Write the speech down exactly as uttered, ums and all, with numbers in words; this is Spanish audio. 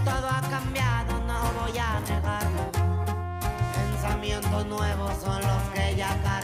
todo ha cambiado, no voy a negarlo. Pensamientos nuevos son los que ya cargo.